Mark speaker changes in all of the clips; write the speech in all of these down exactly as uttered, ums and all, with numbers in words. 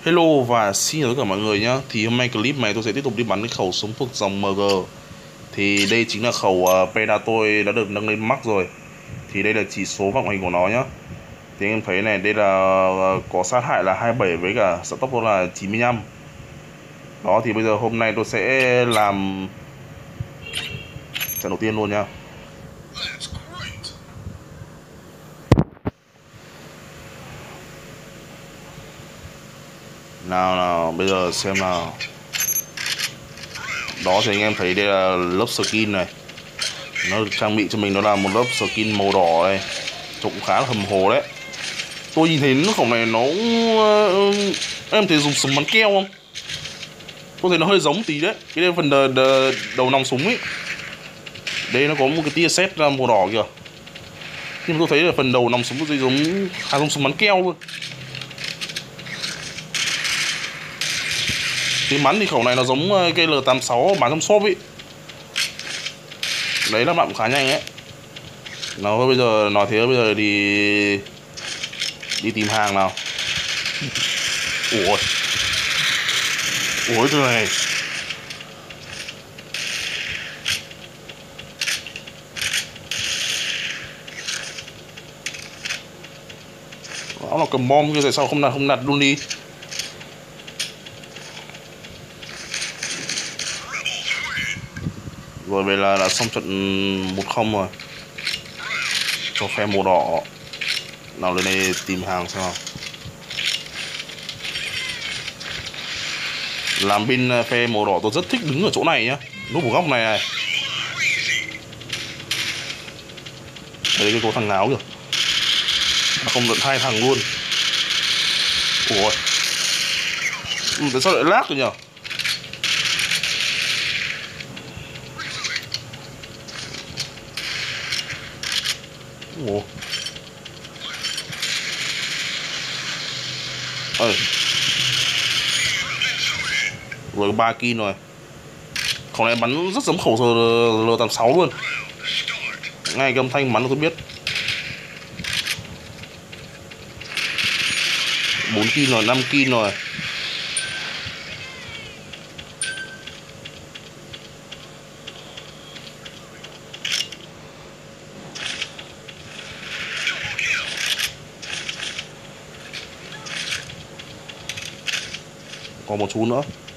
Speaker 1: Hello và xin chào tất cả mọi người nhé. Thì hôm nay clip này tôi sẽ tiếp tục đi bắn cái khẩu súng thuộc dòng em giê. Thì đây chính là khẩu uh, Predator đã được nâng lên max rồi. Thì đây là chỉ số vận hành của nó nhá. Thì anh em thấy này, đây là uh, có sát hại là hai mươi bảy với cả stop tốc là chín mươi lăm. Đó, thì bây giờ hôm nay tôi sẽ làm trận đầu tiên luôn nha. Nào nào, bây giờ xem nào. Đó thì anh em thấy đây là lớp skin này. Nó được trang bị cho mình, đó là một lớp skin màu đỏ này. Trông cũng khá là hầm hồ đấy. Tôi nhìn thấy khẩu này nó uh, em thấy dùng súng bắn keo không? Tôi thấy nó hơi giống tí đấy. Cái đây phần đờ, đờ, đầu nòng súng ấy. Đây nó có một cái tia sét màu đỏ kìa. Nhưng mà tôi thấy là phần đầu nòng súng có gì giống khá giống súng bắn keo luôn. Tím bắn thì khẩu này nó giống cái L tám sáu bán trong shop ấy. Đấy là bạn khá nhanh ấy. Nào bây giờ nói thế bây giờ đi đi tìm hàng nào. Ủa Ủa trời này. Nó là cầm bom, tại sao không đặt không đặt luôn đi. Rồi vậy là, là xong trận một không rồi. Cho phe màu đỏ. Nào lên đây tìm hàng xem nào. Làm bên phe màu đỏ tôi rất thích đứng ở chỗ này nhá. Núp ở góc này này. Đây cái cô thằng áo kìa. Không tận hai thằng luôn. Ủa ừ, tại sao lại lag rồi nhỉ? Ủa ơi rồi ba kin rồi. Khẩu này bắn rất giống khẩu L tám sáu luôn. Ngay cái âm thanh bắn tôi biết. Bốn kin rồi, năm kin rồi. Còn một chú nữa.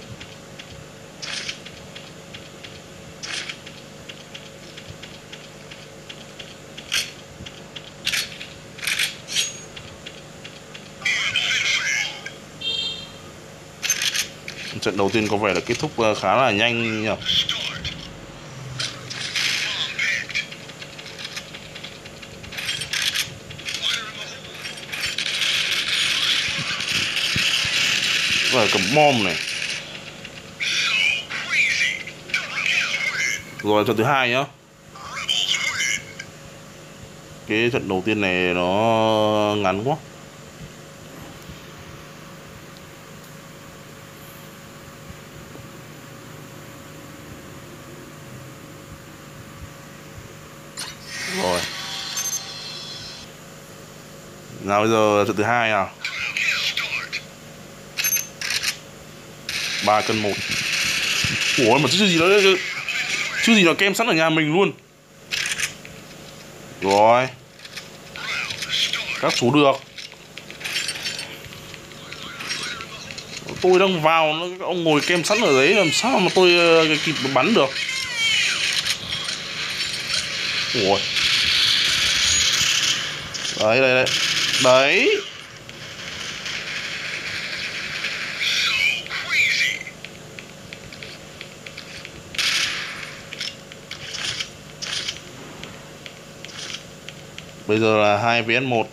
Speaker 1: Trận đầu tiên có vẻ là kết thúc khá là nhanh nhỉ. Rồi cầm bom này. Rồi trận thứ hai nhá. Cái trận đầu tiên này nó ngắn quá. Rồi. Nào bây giờ trận thứ hai nào. Ba cân một. Ủa mà chứ gì đó chứ gì nó kem sẵn ở nhà mình luôn. Rồi. Các chú được. Tôi đang vào, ông ngồi kem sẵn ở đấy, làm sao mà tôi uh, kịp bắn được. Ủa. Đấy đây đây. Đấy. Bây giờ là hai vs một.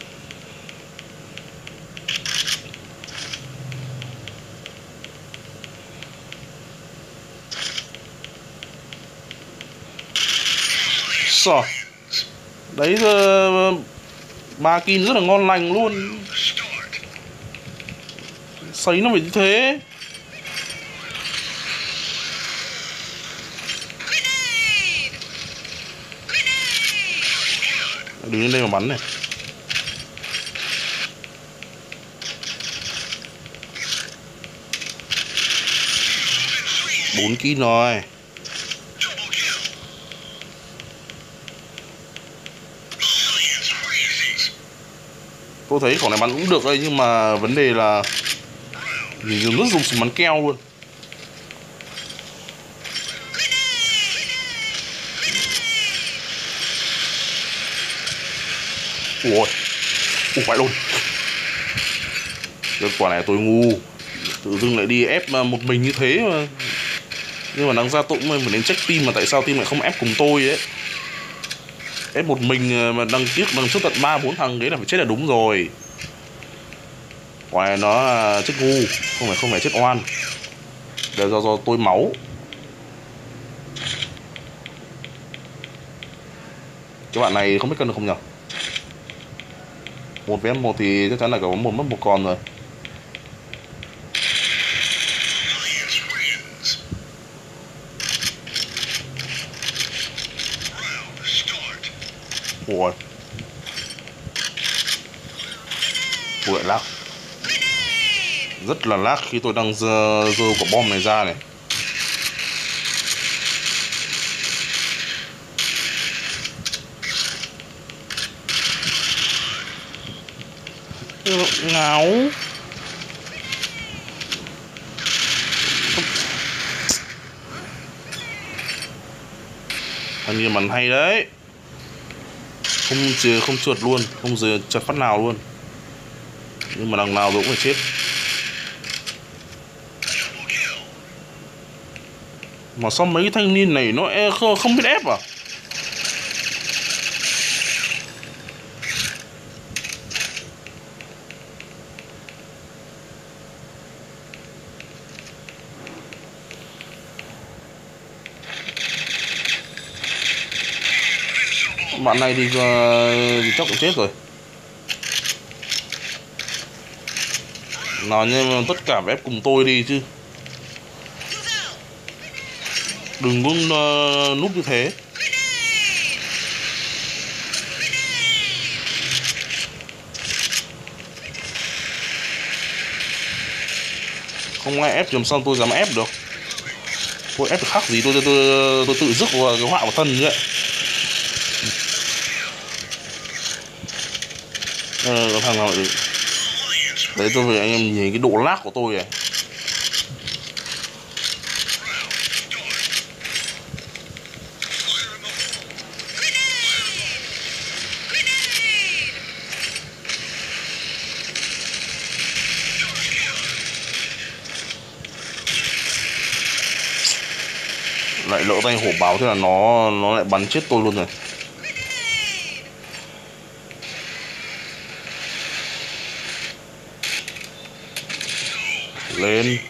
Speaker 1: Rồi. Đấy giờ ba kin rất là ngon lành luôn. Sấy nó phải như thế. Đứng lên đây mà bắn này. bốn kim rồi. Tôi thấy khẩu này bắn cũng được đấy, nhưng mà vấn đề là mình rất dùng súng bắn keo luôn. Ui, ui phải luôn. Cái quả này tôi ngu, tự dưng lại đi ép một mình như thế mà. Nhưng mà đáng ra tôi cũng phải đến check team, mà tại sao team lại không ép cùng tôi ấy. Ép một mình mà đăng tiếp đằng trước tận ba bốn thằng đấy là phải chết là đúng rồi. Quả này nó chết ngu, không phải không phải chết oan. Đều do do tôi máu. Cái bạn này không biết cân được không nhỉ? Một với một thì chắc chắn là có một mất một con rồi. Ủa, tôi lại lag. Rất là lag khi tôi đang giơ, giơ quả bom này ra này. Ngáo. Hình như bắn hay đấy. Không trượt, không trượt luôn, không giờ chật phát nào luôn. Nhưng mà đằng nào tôi cũng phải chết. Mà sao mấy cái thanh niên này nó không biết ép à? Bạn này thì uh, chắc cũng chết rồi. Nào nhưng mà tất cả ép cùng tôi đi chứ. Đừng có uh, núp như thế. Không ai ép thì làm sao tôi dám ép được. Tôi ép được khác gì, tôi tôi tôi, tôi tự rước vào cái họa của thân vậy. Ờ, thằng nào đấy, tôi phải anh em nhìn cái độ lag của tôi này. Lại lỡ tay hổ báo, thế là nó nó lại bắn chết tôi luôn rồi. Lên.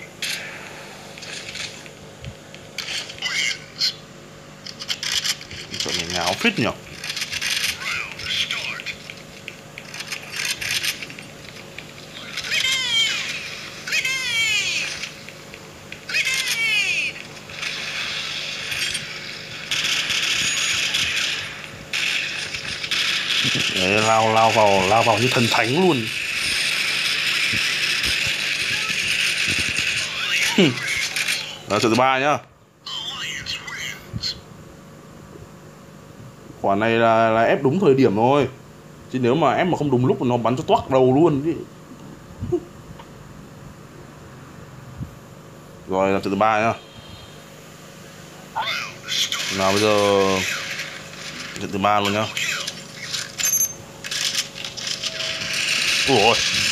Speaker 1: Chuyện này ngáo phết nhỉ. Đấy, lao lao vào lao vào như thần thánh luôn. Đó, trận thứ ba nhá. Quả này là, là ép đúng thời điểm thôi, chứ nếu mà ép mà không đúng lúc nó bắn cho toác đầu luôn chứ. Rồi là trận thứ ba nhá. Nào bây giờ trận thứ ba luôn nhá. Ủa,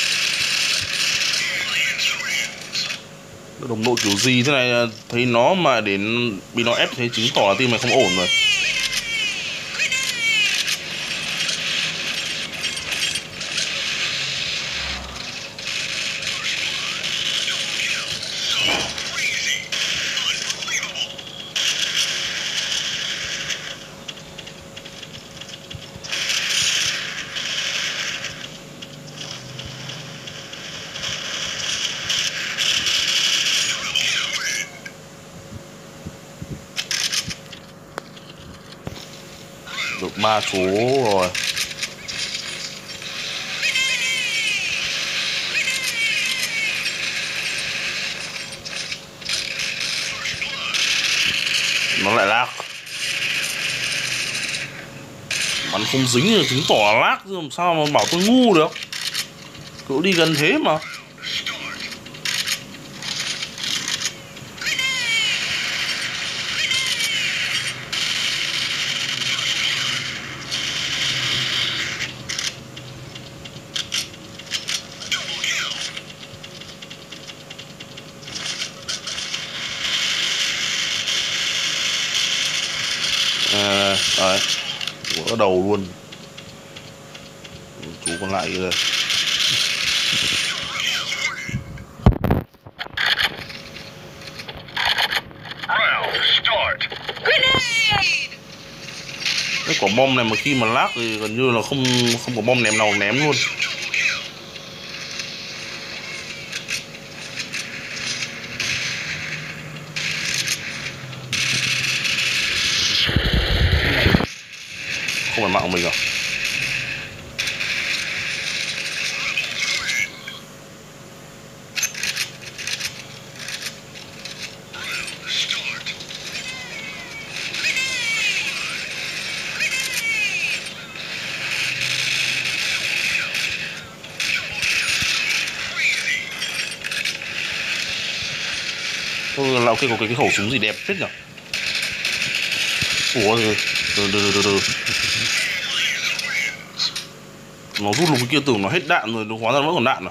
Speaker 1: đồng đội kiểu gì thế này, thấy nó mà đến bị nó ép thế chứng tỏ là team này không ổn rồi. Được ba số rồi. không dính thì chứng tỏ là lag, chứ làm sao mà bảo tôi ngu được. Cậu đi gần thế mà. À, đấy, vỡ đầu luôn. Chú còn lại kìa. Cái quả bom này mà khi mà lag thì gần như là không không có bom ném nào ném luôn. Không phải mạng của mình à? Ừ, là cái có cái, cái khẩu súng gì đẹp phết nhỉ? Ủa rồi, từ từ từ từ nó rút lục cái kia, tưởng nó hết đạn rồi, nó hóa ra nó vẫn còn đạn à?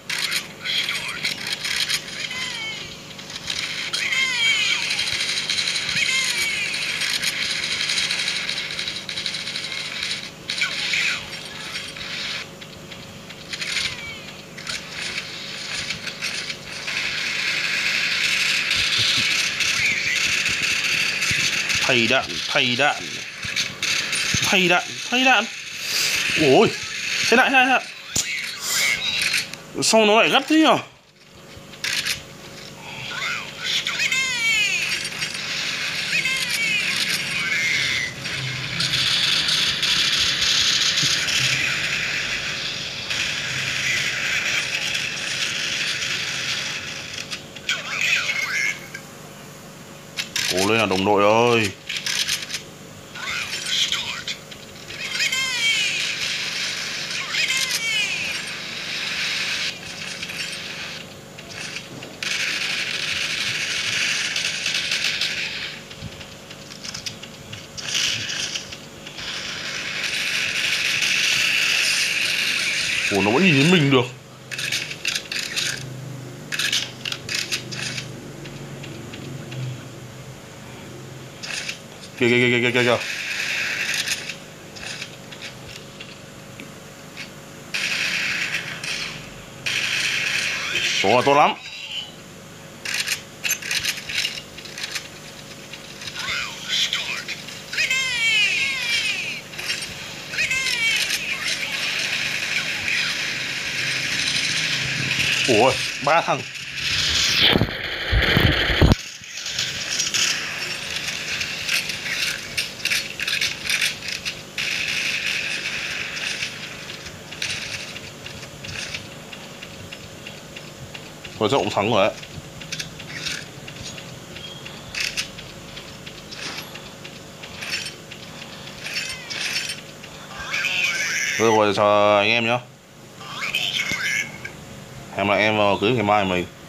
Speaker 1: Thay đạn, thay đạn, thay đạn, thay đạn. Ôi, thay đạn, thay đạn. Sao nó lại gắt thế nhỉ? Cố lên nào đồng đội ơi. Ủa, nó vẫn nhìn thấy mình được. Kìa kìa kìa kìa kìa kìa. Số là tốt lắm. Ủa, ba thằng. Rồi chắc cũng thắng rồi đấy. Rồi, rồi chào anh em nhá. Hẹn lại em vào cưới ngày mai mình.